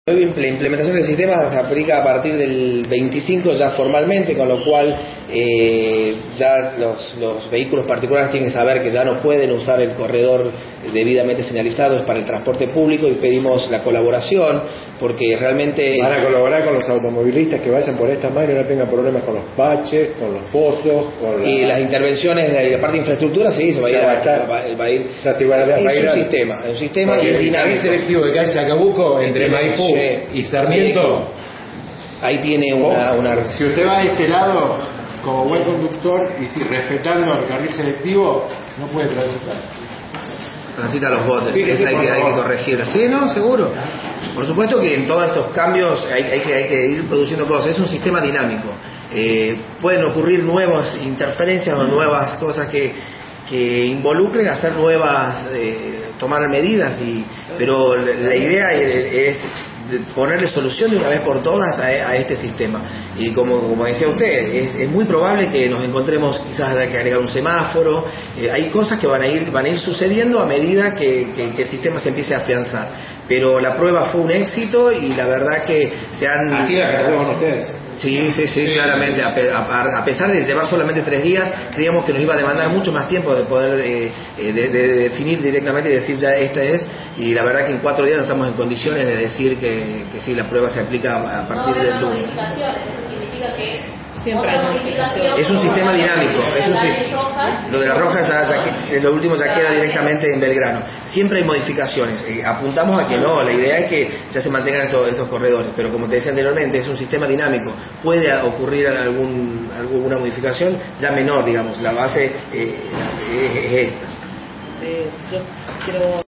La implementación del sistema se aplica a partir del 25 ya formalmente, con lo cual ya los vehículos particulares tienen que saber que ya no pueden usar el corredor debidamente señalizado, es para el transporte público, y pedimos la colaboración porque realmente... Van a colaborar con los automovilistas que vayan por esta máquina y no tengan problemas con los baches, con los pozos, con y las intervenciones de la parte de infraestructura, sí, se va a ir es un sistema y es dinámico. El selectivo de calle Chacabuco entre Maipú y Sarmiento, ahí tiene una... Si usted va de este lado como buen conductor y si respetando el carril selectivo, no puede transitar. Transita los botes, sí, hay que corregir. Sí, no, seguro. Por supuesto que en todos estos cambios hay que ir produciendo cosas. Es un sistema dinámico. Pueden ocurrir nuevas interferencias o nuevas cosas que involucren hacer nuevas, tomar medidas, pero la idea es ponerle solución de una vez por todas a este sistema. Y como decía usted, es muy probable que nos encontremos, quizás haya que agregar un semáforo. Hay cosas que van a ir sucediendo a medida que el sistema se empiece a afianzar. Pero la prueba fue un éxito y la verdad que se han... ¿Así la cargaron ustedes? Sí, claramente. A pesar de llevar solamente 3 días, creíamos que nos iba a demandar mucho más tiempo de poder de definir directamente y decir ya esta es, y la verdad que en 4 días estamos en condiciones de decir que sí, la prueba se aplica a partir del lunes. Eso significa que siempre hay modificaciones. Es un sistema dinámico. Lo de las rojas lo último ya queda directamente en Belgrano. Siempre hay modificaciones. Apuntamos a que no, la idea es que ya se mantengan estos corredores, pero como te decía anteriormente, es un sistema dinámico. Puede ocurrir alguna modificación ya menor, digamos. La base es esta. Yo quiero